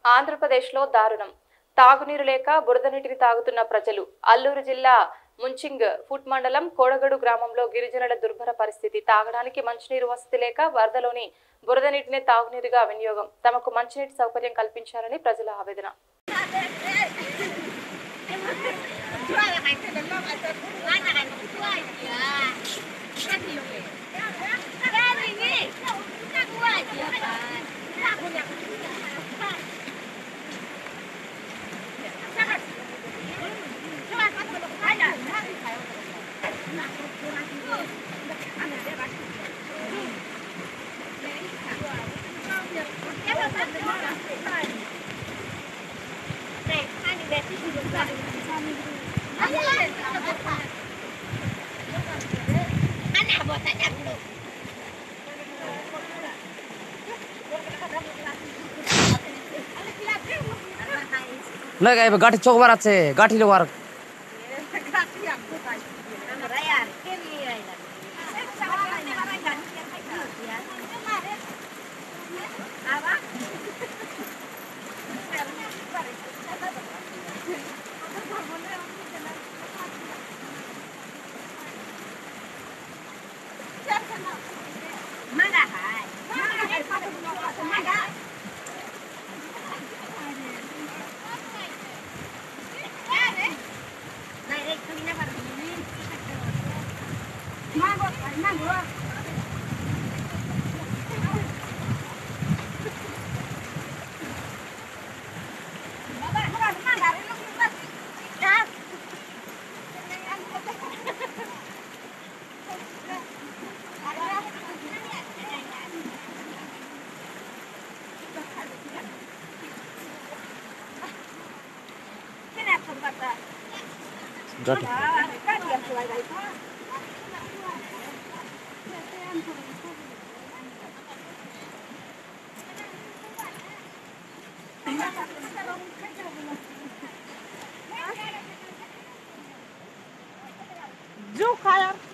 ఆంధ్రప్రదేశ్లో దారుణం. తాగునీరు లేక బురద నీటిని తాగుతున్న ప్రజలు. అల్లూరు జిల్లా ముంచింగ్ ఫుట్ మండలం కోడగడు గ్రామంలో గిరిజనుల దుర్భర పరిస్థితి. తాగడానికి మంచినీరు వసతి లేక వరదలోని బురద నీటిని తాగునీరుగా వినియోగం. తమకు మంచినీటి సౌకర్యం కల్పించాలని ప్రజల ఆవేదన. Lagi ibu gathi cok barat se, gathi luar. Gathi. Ju khaya